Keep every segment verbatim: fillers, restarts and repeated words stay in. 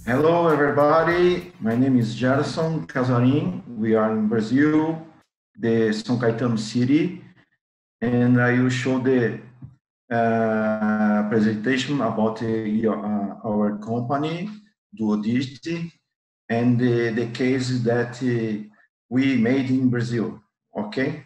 Hello, everybody. My name is Gerson Casarim. We are in Brazil, the São Caetano city, and I will show the uh, presentation about uh, our company, Duodigit, and the, the case that uh, we made in Brazil. Okay.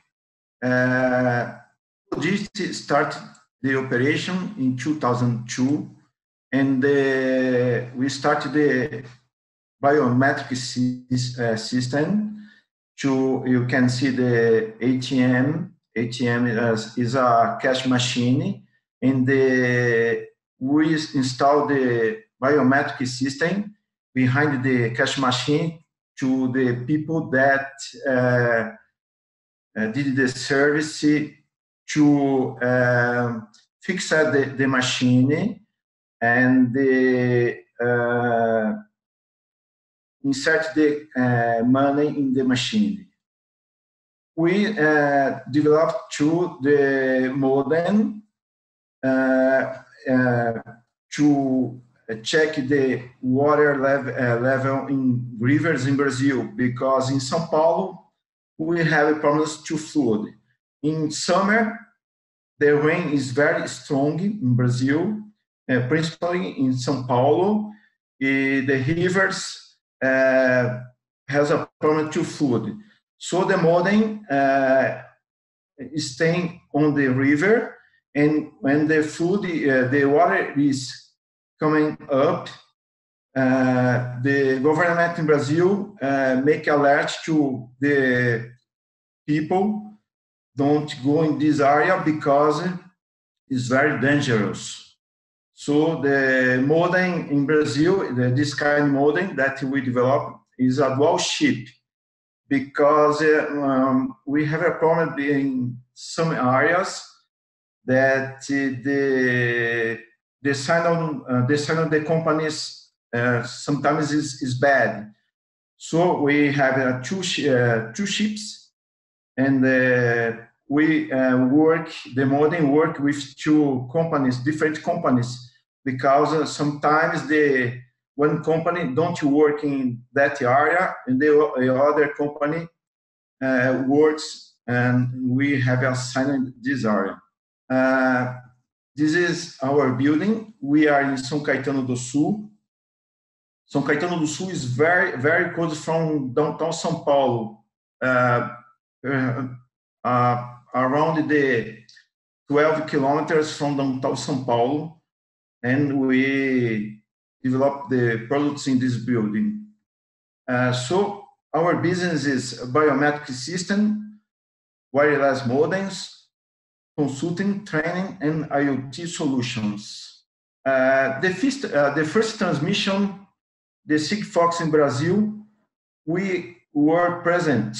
Uh, Duodigit started the operation in two thousand two, and uh, we started the biometrics uh, system. To you can see the A T M. A T M is, is a cash machine, and the, we install the biometric system behind the cash machine to the people that uh, uh, did the service to uh, fix the, the machine and the uh, insert the uh, money in the machine. We uh, developed to the modem uh, uh, to check the water level, uh, level in rivers in Brazil, because in São Paulo we have problems to flood. In summer, the rain is very strong in Brazil, uh, principally in São Paulo. Uh, the rivers Uh, has a problem to flood. So the modem uh, is staying on the river, and when the flood, uh, the water is coming up, uh, the government in Brazil uh, make alert to the people, don't go in this area because it's very dangerous. So the modem in Brazil, the, this kind of modem that we developed is a dual chip, because uh, um, we have a problem in some areas that uh, the the signal uh, the signal of the companies uh, sometimes is, is bad. So we have uh, two uh, two chips, and uh, we uh, work the modem work with two companies, different companies, because uh, sometimes the one company don't work in that area, and the, the other company uh, works, and we have assigned this area. Uh, this is our building. We are in São Caetano do Sul. São Caetano do Sul is very, very close from downtown São Paulo, uh, uh, uh, around the twelve kilometers from downtown São Paulo, and we develop the products in this building. Uh, so our business is a biometric system, wireless modems, consulting, training, and IoT solutions. Uh, the, first, uh, the first transmission, the Sigfox in Brazil, we were present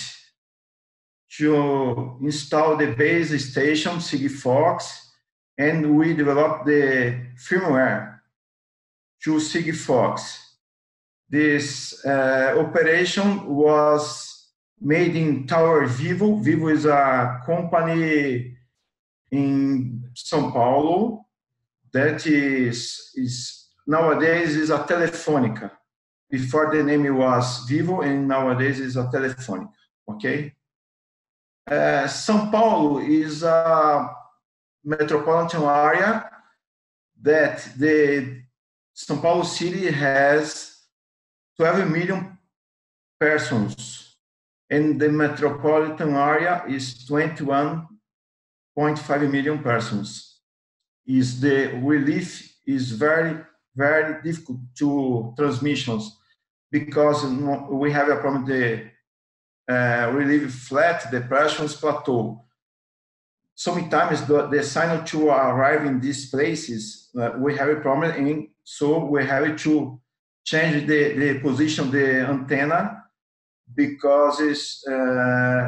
to install the base station Sigfox, and we developed the firmware to Sigfox. This uh, operation was made in Tower Vivo. Vivo is a company in São Paulo that is, is nowadays is a Telefônica. Before the name was Vivo, and nowadays is a Telefônica, okay? Uh, São Paulo is a metropolitan area that the São Paulo city has twelve million persons, and the metropolitan area is twenty-one point five million persons. Is the relief is very, very difficult to transmissions, because we have a problem the uh, relief flat, the pressures plateau. Sometimes the, the signal to arrive in these places, uh, we have a problem, and so we have to change the, the position of the antenna, because it's, uh,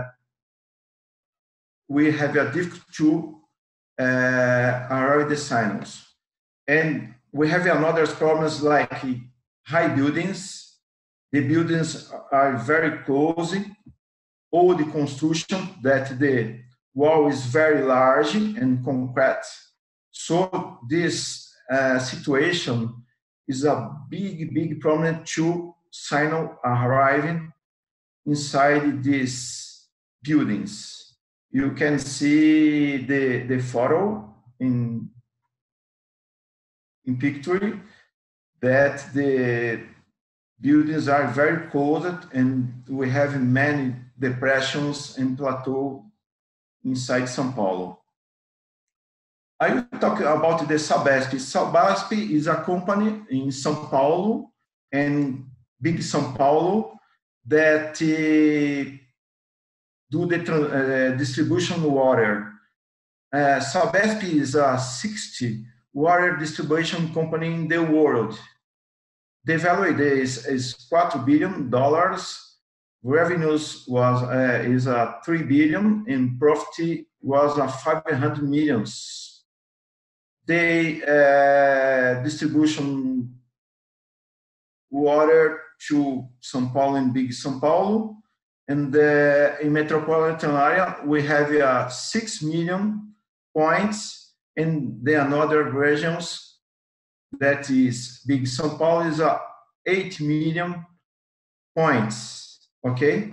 we have a difficult to uh, arrive the signals. And we have another problems like high buildings. The buildings are very close, old construction that the wall is very large and concrete. So this uh, situation is a big, big problem to signal arriving inside these buildings. You can see the, the photo in, in picture that the buildings are very cold and we have many depressions and plateau inside São Paulo. I will talk about the Sabesp. Sabesp is a company in São Paulo and big São Paulo that uh, do the uh, distribution water. Uh, Sabesp is a sixty water distribution company in the world. The value is, is four billion dollars. Revenues was uh, is a uh, three billion and profit was a uh, five hundred millions. The uh, distribution water to São Paulo and big São Paulo, and uh, in metropolitan area we have uh, six million points, and the another regions that is big São Paulo is uh, eight million points. Okay.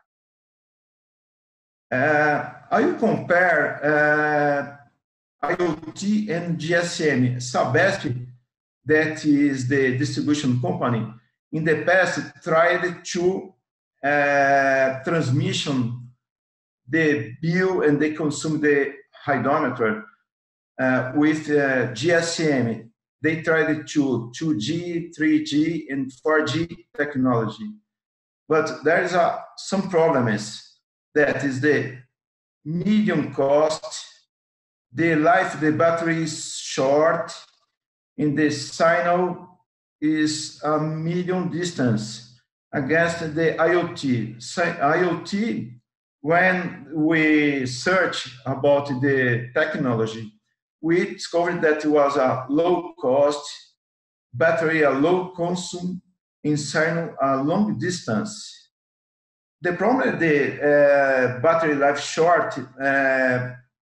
Uh, I will compare uh, IoT and G S M. Sabesp, that is the distribution company, in the past tried to uh, transmission the bill and they consume the hydrometer uh, with uh, G S M. They tried to two G, three G, and four G technology. But there is a, some problems. That is the medium cost, the life of the battery is short, and the signal is a medium distance against the IoT. IoT, when we search about the technology, we discovered that it was a low cost, battery a low consume, and signal a long distance. The problem is the uh, battery life short. Uh,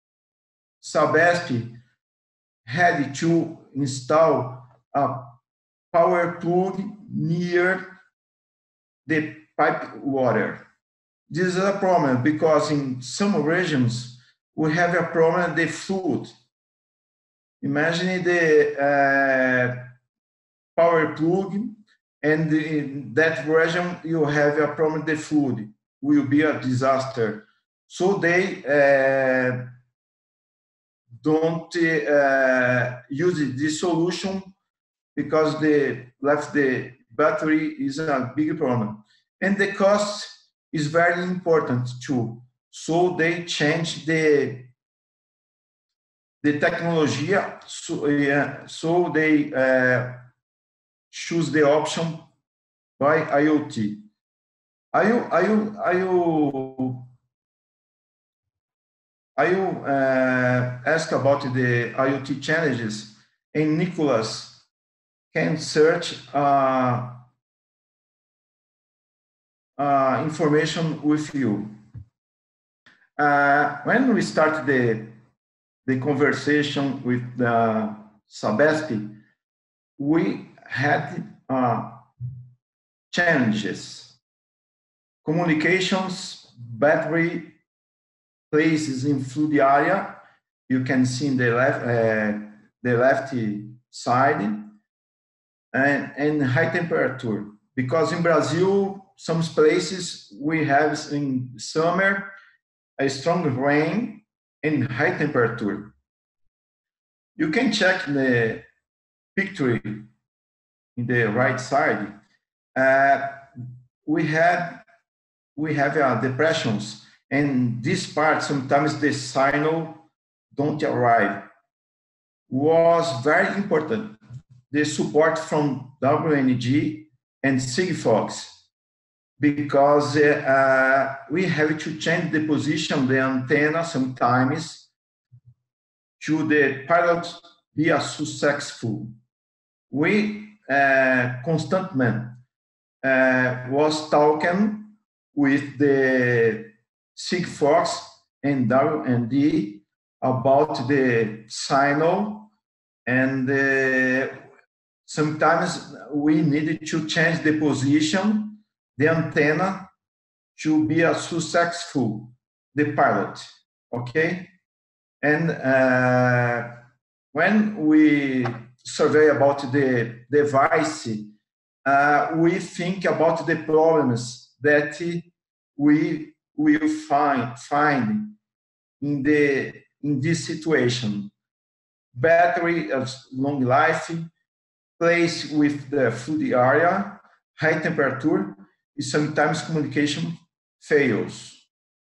Sabesp had to install a power plug near the pipe water. This is a problem because in some regions we have a problem with the flood. Imagine the uh, power plug, and in that region you have a problem with the flood. Will be a disaster. So they uh, don't uh, use this solution because the left the battery is a big problem, and the cost is very important too. So they change the the technology. So, uh, so they uh, choose the option by IoT. I will, I will, I will I will uh, ask about the IoT challenges, and Nicholas can search uh, uh, information with you. Uh, when we start the, the conversation with the Sabesp, we had uh, challenges. Communications, battery, places in flood area, you can see in the left, uh, the left side, and, and high temperature. Because in Brazil, some places we have in summer a strong rain and high temperature. You can check the picture in the right side. Uh, we have we have uh, depressions. And this part, sometimes the signal don't arrive. Was very important. The support from W N G and Sigfox, because uh, we have to change the position of the antenna sometimes to the pilot be a successful. We uh, constantly uh, was talking with the Sigfox and W N D about the signal, and uh, sometimes we needed to change the position, the antenna, to be a successful, the pilot, okay? And uh, when we survey about the device, uh, we think about the problems that we will find, find in, the, in this situation. Battery of long life, place with the flood area, high temperature, sometimes communication fails.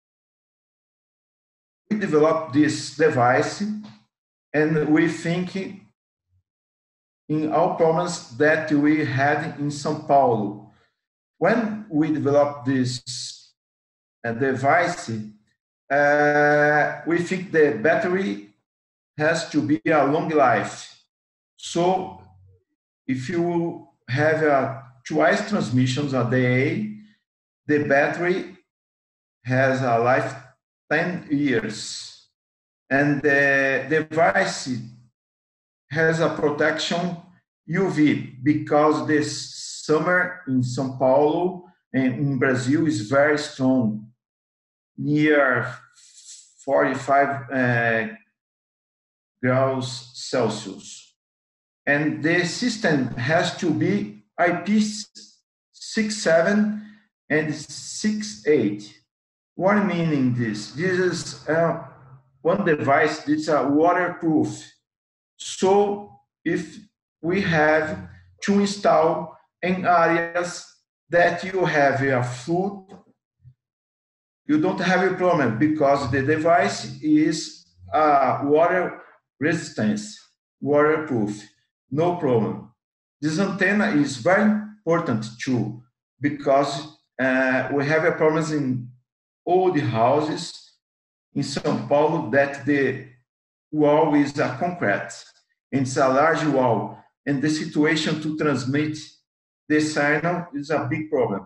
We developed this device and we think in all problems that we had in São Paulo. When we developed this uh, device, uh, we think the battery has to be a long life. So if you have uh, twice transmissions a day, the battery has a life ten years. And the device has a protection U V because the summer in São Paulo and in Brazil is very strong, near forty-five uh, graus Celsius. And the system has to be I P six seven and six eight. What meaning this? This is uh, one device that's a waterproof. So if we have to install in areas that you have a flood, you don't have a problem because the device is uh, water resistance, waterproof, no problem. This antenna is very important too because uh, we have a problem in old houses in São Paulo that the wall is a concrete. It's a large wall, and the situation to transmit the signal is a big problem.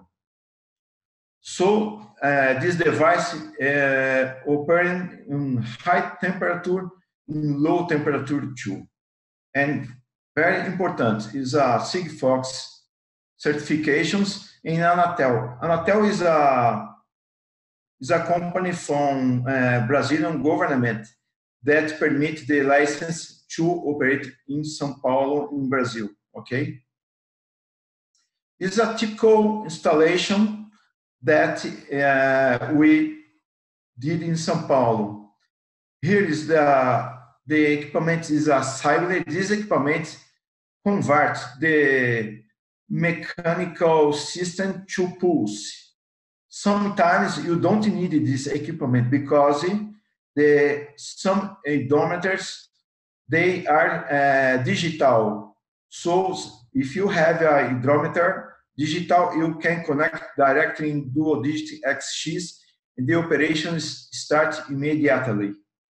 So uh, this device uh, operating in high temperature, in low temperature too. And very important is a Sigfox certifications in Anatel. Anatel is a is a company from uh, Brazilian government that permit the license to operate in São Paulo, in Brazil, okay? It's a typical installation that uh, we did in São Paulo. Here is the, the equipment is a hybrid. This equipment converts the mechanical system to pulse. Sometimes you don't need this equipment because the some odometers, they are uh, digital. So if you have a hydrometer digital, you can connect directly in Duodigit X X and the operations start immediately.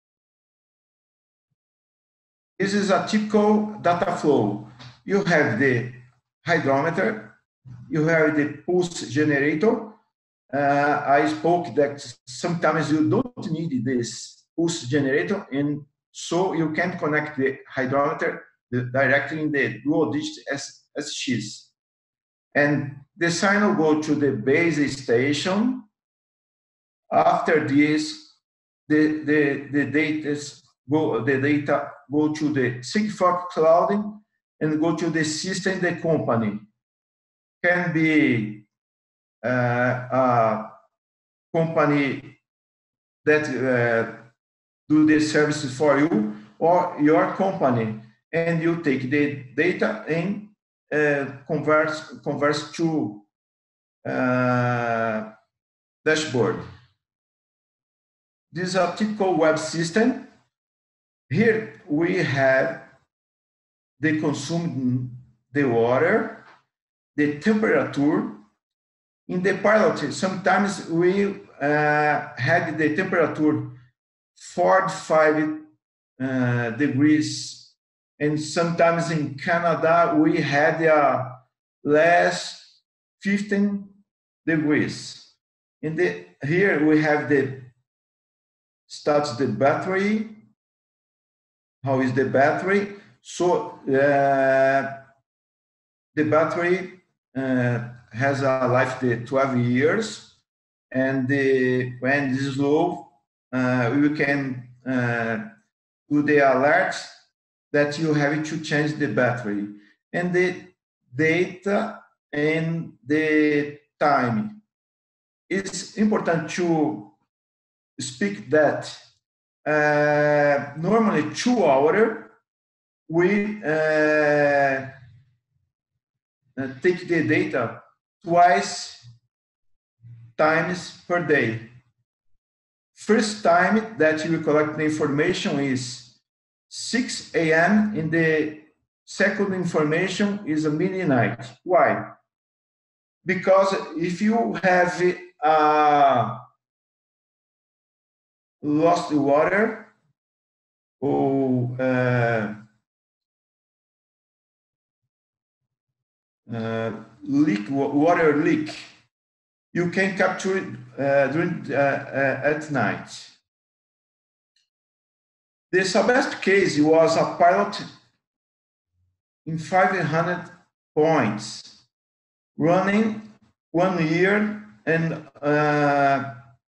This is a typical data flow. You have the hydrometer, you have the pulse generator. Uh, I spoke that sometimes you don't need this pulse generator, and so you can connect the hydrometer directly in the Duodigit S X. And the signal go to the base station. After this, the, the, the, data go, the data go to the Sigfox cloud and go to the system, the company. Can be Uh, a company that uh, do the services for you or your company, and you take the data and uh, convert converts to uh, dashboard. This is a typical web system. Here we have the consumed the water, the temperature. In the pilot, sometimes we uh, had the temperature forty-five uh, degrees, and sometimes in Canada we had uh, less fifteen degrees. In the here we have the starts the battery. How is the battery? So uh, the battery uh, has a life of twelve years, and the, when it is low, uh, we can uh, do the alert that you have to change the battery, and the data and the time. It's important to speak that uh, normally two hours we uh, take the data twice times per day. First time that you collect the information is six A M and the second information is a midnight. Why? Because if you have uh, lost water or uh, uh, leak, water leak, you can capture it uh, during uh, uh, at night. The Sabesp case was a pilot in five hundred points, running one year, and uh,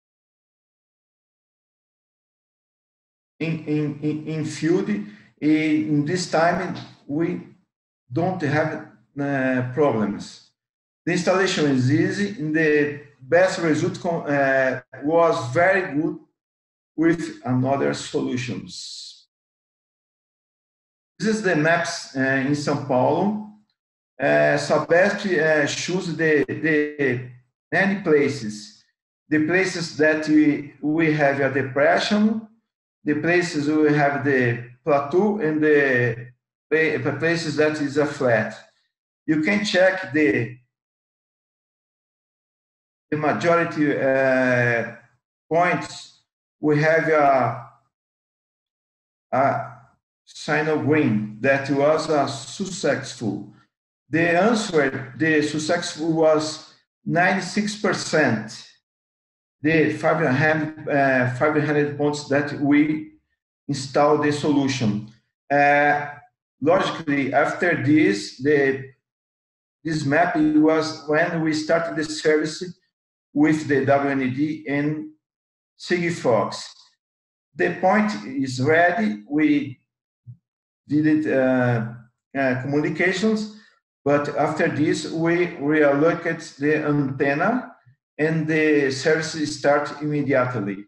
in, in, in, in field. In this time, we don't have uh, problems. The installation is easy, and the best result uh, was very good with another solutions. This is the maps uh, in São Paulo. Uh, Sabesp uh, choose the, the any places. The places that we, we have a depression, the places we have the plateau, and the, the places that is a flat. You can check the, the majority uh, points. We have a, a sign of green that was uh, successful. The answer, the successful was ninety-six percent. The five hundred, uh, five hundred points that we installed the solution. Uh, logically, after this, the this map was when we started the service with the W N D and Sigfox. The point is ready. We did uh, uh, communications, but after this, we reallocate the antenna and the service start immediately.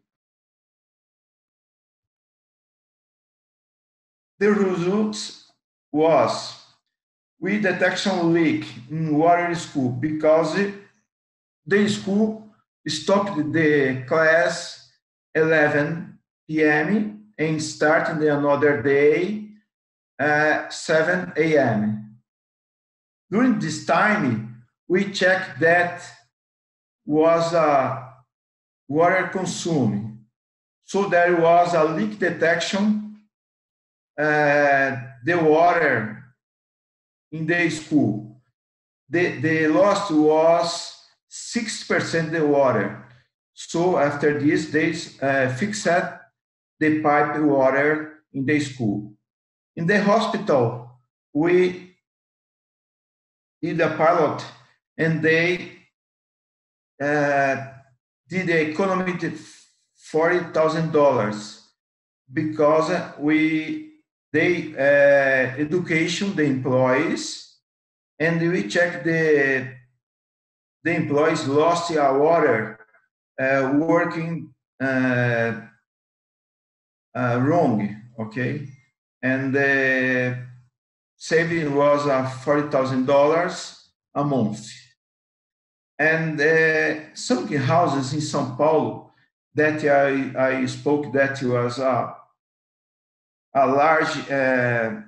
The results was we detection leak in water school because the school stopped the class eleven P M and started another day at seven A M During this time, we checked that was a water consumed. So there was a leak detection, uh, the water in the school. The, the loss was six percent the water. So after this, they uh, fixed the pipe water in the school. In the hospital, we did a pilot, and they uh, did the economy forty thousand dollars because we they uh, education the employees, and we checked the the employees lost our water uh, working uh, uh, wrong, okay, and the saving was uh, forty thousand dollars a month. And uh, some houses in São Paulo that I, I spoke that was a, a large uh,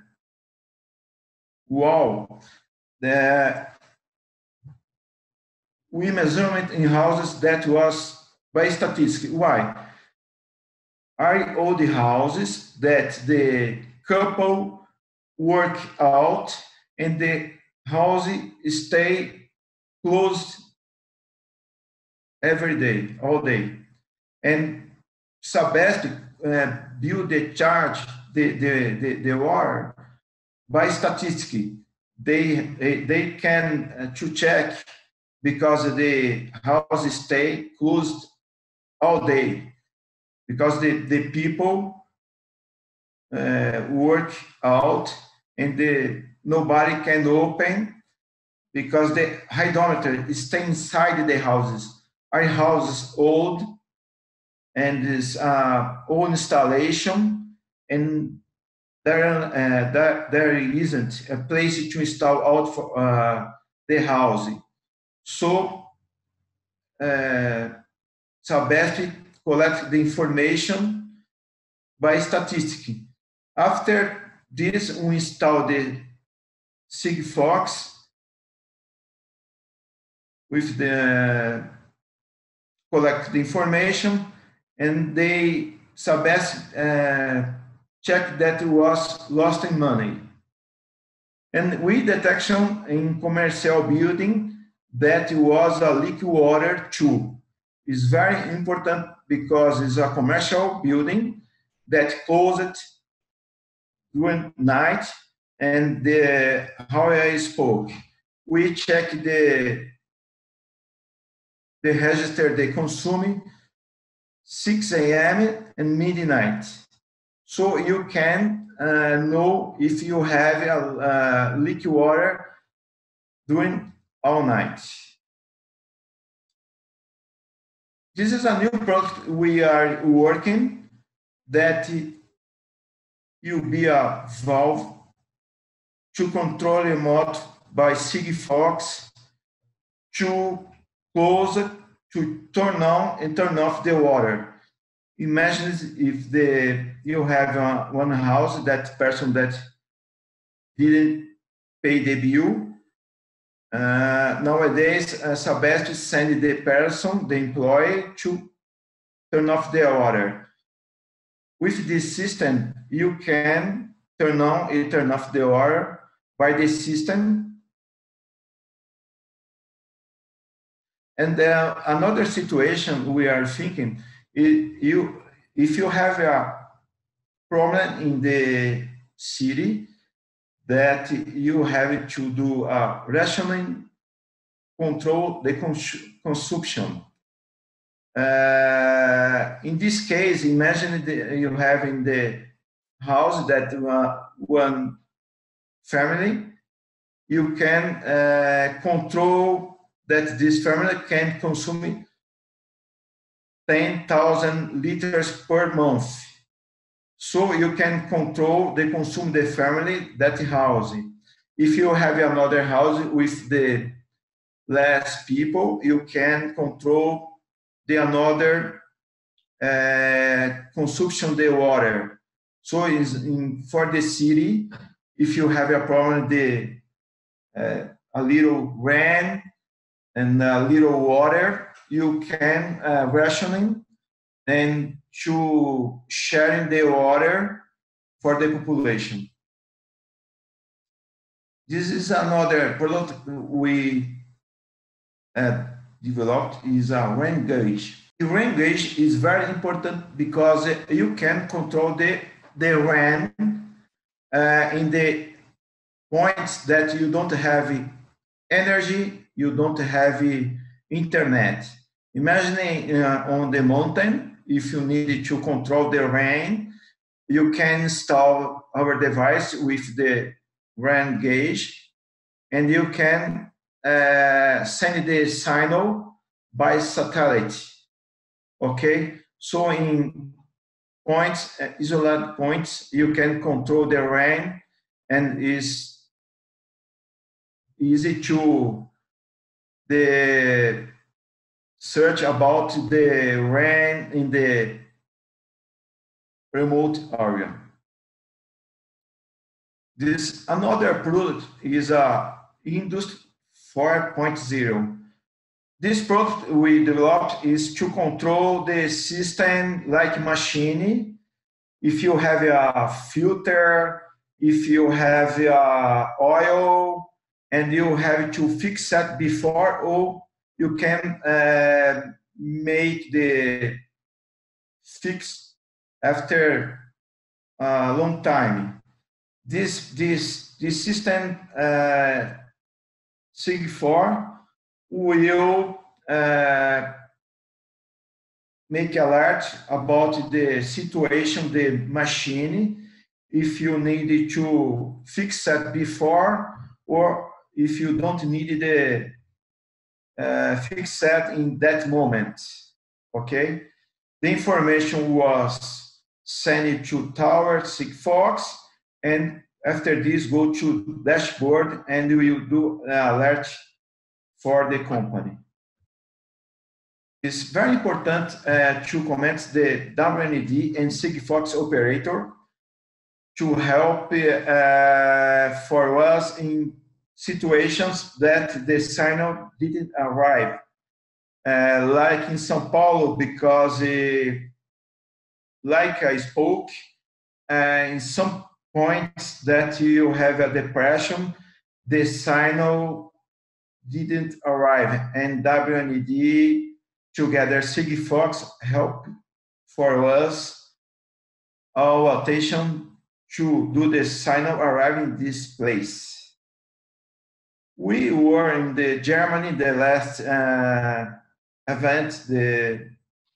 wall. The, we measurement in houses that was by statistics. Why? Are all the houses that the couple work out and the house stay closed every day, all day. And Sabesp uh, build the charge, the, the, the, the water by statistics. they they can uh, to check because the house stay closed all day because the the people uh, work out and the nobody can open because the hydrometer stay inside the houses. Our house is old and is uh, old installation, and there, uh, there, there isn't a place to install out for uh, the house. So, uh, Sabesp collect the information by statistic. After this, we install the Sigfox with the collect the information, and they Sabesp uh, check that was lost in money. And we detection in commercial building that was a leak water too. It's very important because it's a commercial building that closed during night, and the, how I spoke, we check the the register they consume six A M and midnight. So you can uh, know if you have a, a leak water during all night. This is a new product we are working that will be a valve to control remote by Sigfox to close it, to turn on and turn off the water. Imagine if the you have uh, one house, that person that didn't pay the bill. Uh, nowadays, uh, Sabesp send the person, the employee, to turn off the water. With this system, you can turn on and turn off the water by the system. And uh, another situation we are thinking, is you, if you have a problem in the city that you have to do a rationing, control the cons consumption. Uh, in this case, imagine the, you have in the house that uh, one family, you can uh, control that this family can consume ten thousand liters per month. So you can control the consume the family that house. If you have another house with the less people, you can control the another uh, consumption the water. So is in for the city, if you have a problem, the uh, a little rain and a little water, you can uh, rationing and to sharing the water for the population. This is another product we uh, developed is a rain gauge. The rain gauge is very important because you can control the, the rain uh, in the points that you don't have energy, you don't have internet. Imagine uh, on the mountain, if you need to control the rain, you can install our device with the rain gauge, and you can uh, send the signal by satellite. Okay, so in points, uh, isolated points, you can control the rain, and is easy to the search about the rain in the remote area. This another product is a Industry four point oh. This product we developed is to control the system like machine. If you have a filter, if you have a oil, and you have to fix that before, or you can uh, make the fix after a long time. This, this this system uh, sig four will uh, make alert about the situation, the machine, if you need to fix that before, or if you don't need the uh, fix that in that moment, okay? The information was sent to Tower Sigfox, and after this go to dashboard and we will do an alert for the company. It's very important uh, to comment the W N D and Sigfox operator to help uh, for us in situations that the signal didn't arrive. Uh, like in São Paulo, because uh, like I spoke, uh, in some points that you have a depression, the signal didn't arrive, and W N D together Sigfox help for us our attention to do the signal arrive in this place. We were in the Germany the last uh, event, the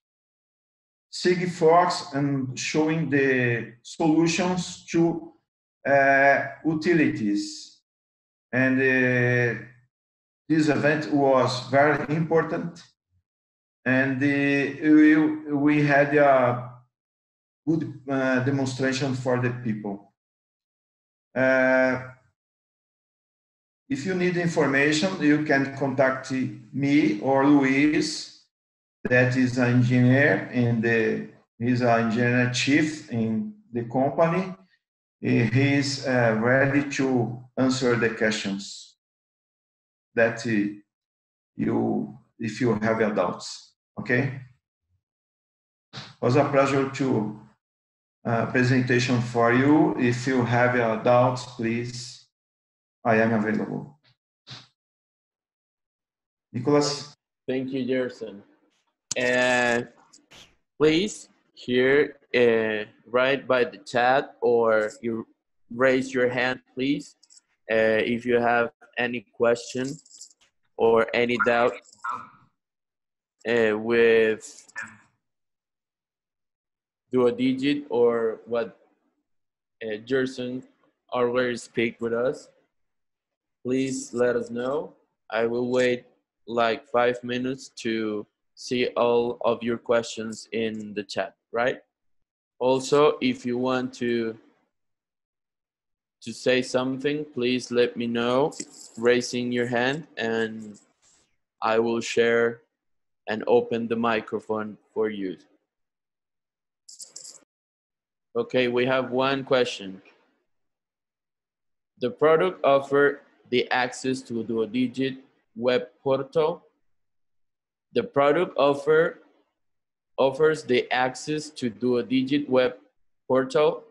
Sigfox, and showing the solutions to uh, utilities. And uh, this event was very important. And uh, we, we had a good uh, demonstration for the people. Uh, if you need information, you can contact me or Luis, that is an engineer, and he's an engineer chief in the company. He is uh, ready to answer the questions that uh, you, if you have your doubts. Okay? It was a pleasure to uh, presentation for you. If you have your doubts, please, I am available. Nicholas? Thank you, Gerson. And please, here, uh, write by the chat or you raise your hand, please, uh, if you have any question or any doubt uh, with Duodigit or what uh, Gerson already speak with us. Please let us know. I will wait like five minutes to see all of your questions in the chat, right? Also, if you want to to say something, please let me know, raising your hand, and I will share and open the microphone for you. Okay, we have one question. The product offer the access to Duodigit web portal. The product offer offers the access to Duodigit web portal.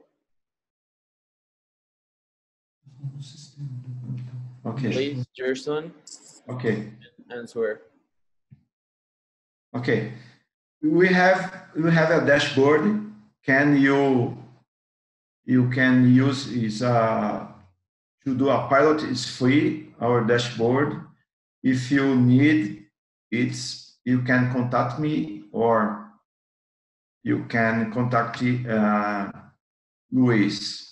Okay. Please, Gerson. Okay. Answer. Okay. We have we have a dashboard. Can you you can use is uh to do a pilot is free, our dashboard. If you need it's you can contact me or you can contact uh, Luis.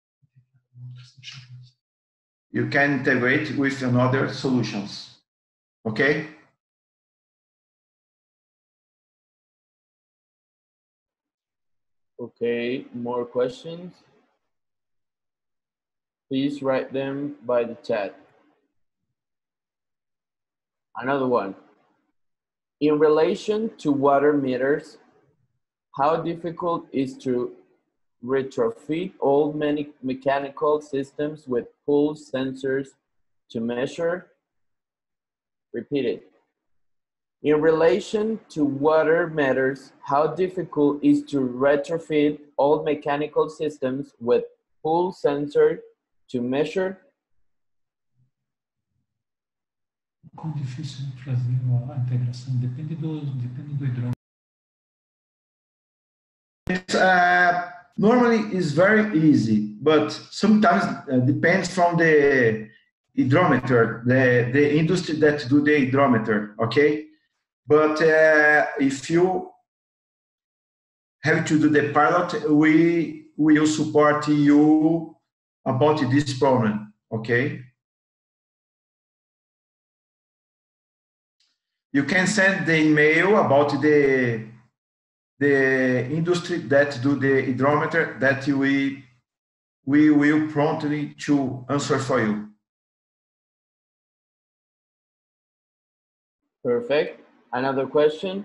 You can integrate with another solutions. Okay? Okay, more questions? Please write them by the chat. Another one. In relation to water meters, how difficult is to retrofit old many mechanical systems with pulse sensors to measure? Repeat it. In relation to water meters, how difficult is to retrofit old mechanical systems with pulse sensor to measure? Quão difícil é fazer a integração? Depende do, depende do hidrômetro. Uh, normally it's very easy, but sometimes uh, depends from the hydrometer, the, the industry that do the hydrometer, okay? But uh, if you have to do the pilot, we will support you about this problem, okay? You can send the email about the the industry that do the hydrometer that we we will promptly to answer for you. Perfect. Another question.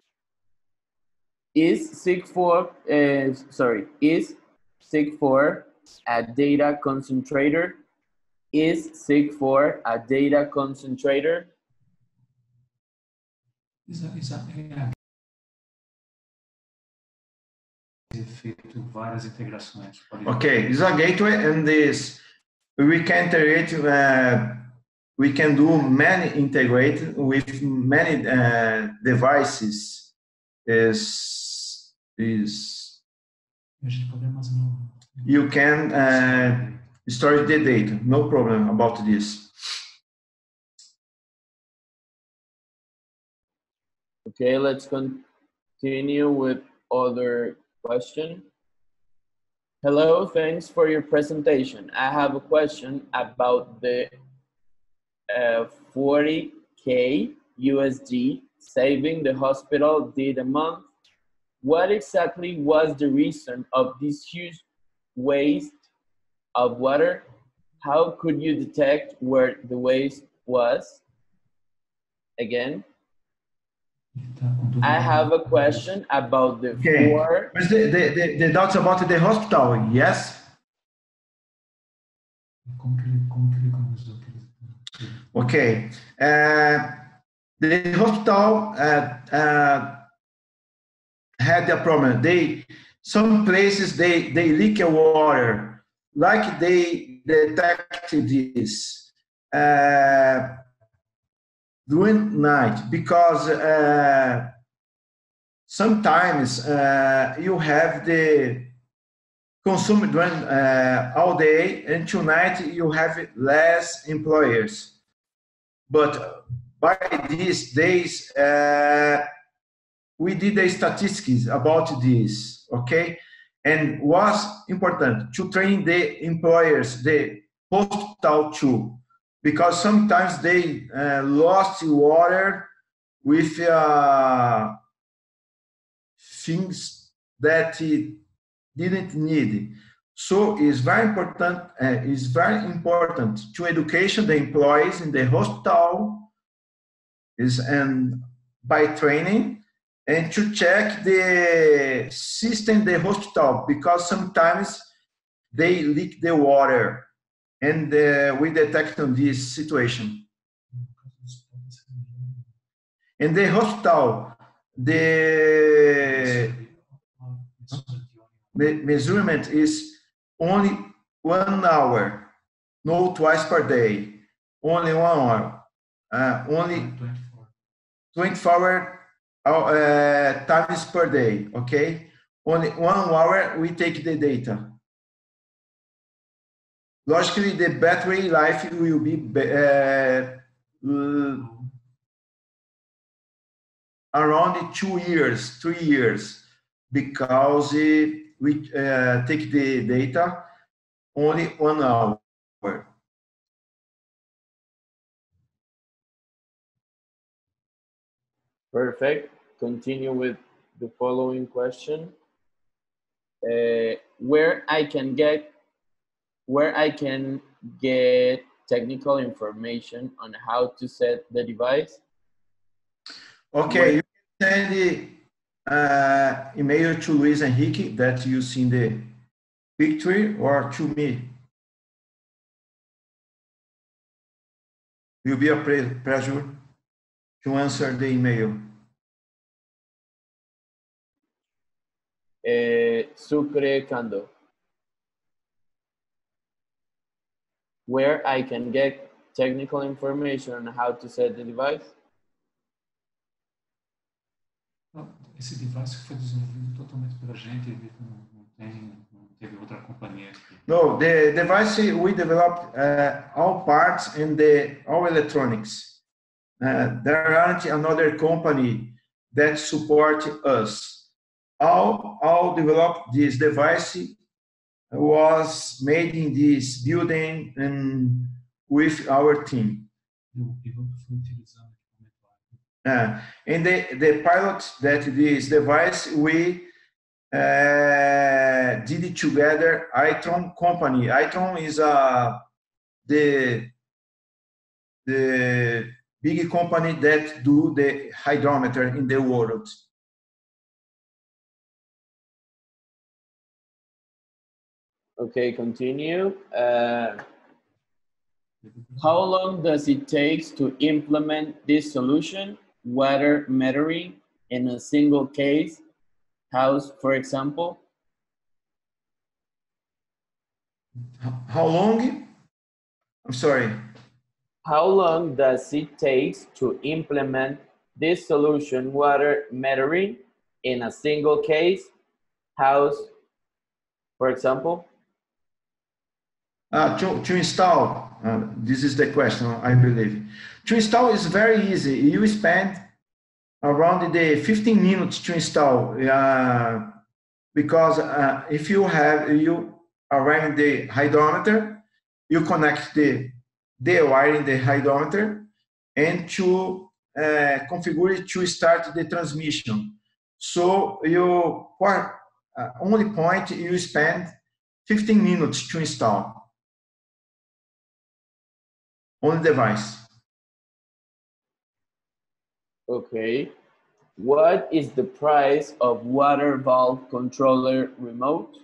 Is SIG four, uh, sorry, is SIG four a data concentrator? Is SIG four a data concentrator? Isa, isa, é, é feito várias integrações. Okay, it's a gateway, and this we can integrate. Uh, we can do many integrate with many uh, devices. Is is you can uh, store the data. No problem about this. Okay, let's continue with other question. Hello, thanks for your presentation. I have a question about the uh, forty K U S D saving the hospital did a month. What exactly was the reason of this huge waste of water? How could you detect where the waste was? Again, I have a question about the Okay. four. But the, the, the, the doubts about the hospital, yes? Okay. Uh, the hospital uh, uh, had a problem. They, some places, they, they leak water, like they detected this uh, during night, because uh, sometimes uh, you have the consume during uh, all day, and tonight you have less employers. But by these days, uh, we did the statistics about this, okay? And was important to train the employers, the hospital too, because sometimes they uh, lost water with uh, things that it didn't need. So it's very important. Uh, it's very important to education the employees in the hospital is and by training, and to check the system the hospital, because sometimes they leak the water, and uh, we detect on this situation. In the hospital, the measurement is only one hour, no twice per day, only one hour, uh, only twenty-four uh, times per day, okay? Only one hour we take the data. Logically, the battery life will be uh, around two years, three years, because we uh, take the data only one hour. Perfect. Continue with the following question. Uh, where I can get, where I can get technical information on how to set the device? Okay, Where, you can send the uh, email to Luis Henrique that you see in the picture, or to me. It will be a pleasure to answer the email. uh, Sucre Kando. Where I can get technical information on how to set the device? Esse device foi desenvolvido totalmente pela gente, ele não, tem, não teve outra companhia que... No, the device we developed uh, all parts and the all electronics. Uh, there aren't another company that support us. All all developed this device was made in this building and with our team. O piloto foi utilizando equipamento lá. Uh, and the, the pilot that this device we uh, did it together. Itron company. Itron is uh, the the big company that do the hydrometer in the world. Okay, continue. Uh, how long does it take to implement this solution, water metering, in a single case, house, for example? How long? I'm sorry. How long does it take to implement this solution, water metering, in a single case, house, for example? Uh, to, to install, uh, this is the question, I believe. To install is very easy. You spend around the fifteen minutes to install, uh, because uh, if you have, you arrange the hydrometer, you connect the, the wire in the hydrometer, and to uh, configure it to start the transmission. So you, for uh, only point, you spend fifteen minutes to install on the device. Okay. What is the price of water valve controller remote?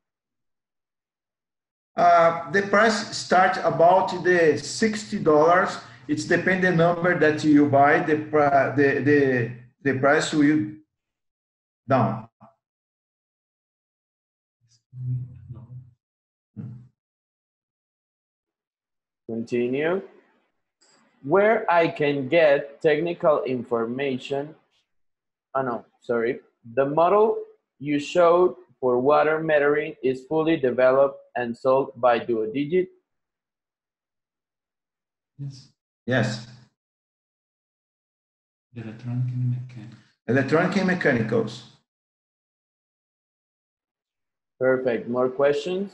Uh, the price starts about the sixty dollars. It's depend the number that you buy. The the the the price will down. Continue. Where I can get technical information. Oh no, sorry. The model you showed for water metering is fully developed and sold by Duodigit. Yes. Yes. The electronic and mechanical. Electronic and mechanicals. Perfect. More questions?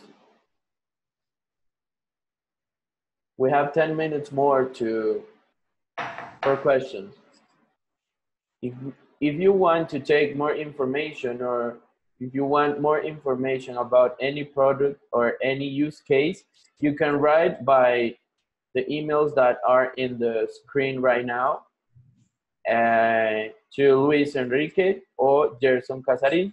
We have ten minutes more to for questions. If, if you want to take more information, or if you want more information about any product or any use case, you can write by the emails that are in the screen right now uh, to Luis Enrique or Gerson Casarim.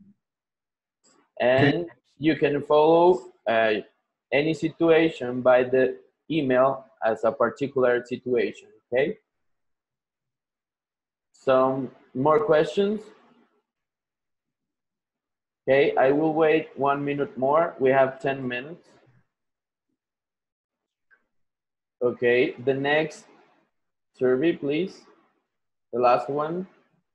And you can follow uh, any situation by the email as a particular situation, okay? Some more questions? Okay, I will wait one minute more. We have ten minutes. Okay, the next survey, please. The last one.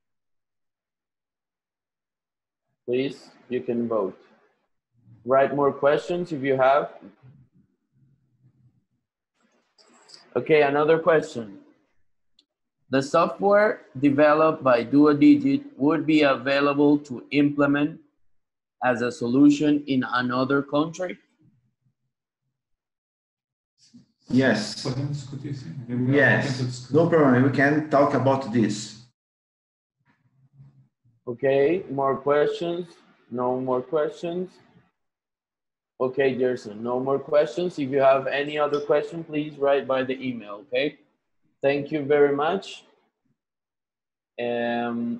Please, you can vote. Write more questions if you have. Okay, another question. The software developed by Duodigit would be available to implement as a solution in another country? Yes. Podemos discutir, sim. Yes. No problem. We can talk about this. Okay, more questions? No more questions? Okay, Gerson, no more questions. If you have any other question, please write by the email, okay? Thank you very much. Um,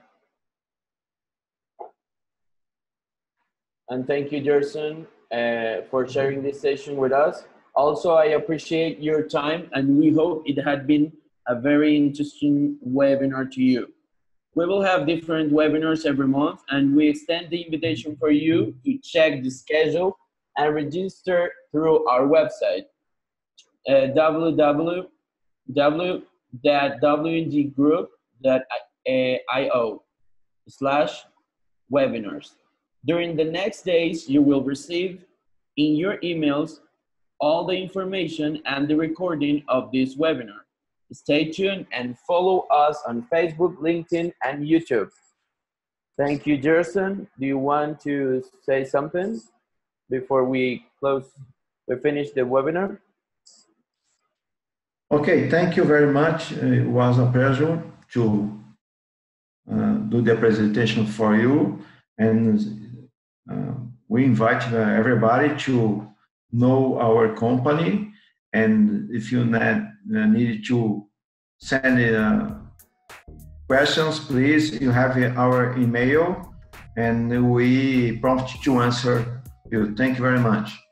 and thank you, Gerson, uh, for sharing this session with us. Also, I appreciate your time, and we hope it had been a very interesting webinar to you. We will have different webinars every month, and we extend the invitation for you to check the schedule and register through our website, uh, w w w dot w n g group dot i o slash webinars. During the next days, you will receive in your emails all the information and the recording of this webinar. Stay tuned and follow us on Facebook, LinkedIn, and YouTube. Thank you, Gerson. Do you want to say something before we close, we finish the webinar? Okay, thank you very much. It was a pleasure to uh, do the presentation for you, and uh, we invite uh, everybody to know our company, and if you need to send uh, questions, please, you have our email, and we prompt to answer you. Thank you very much.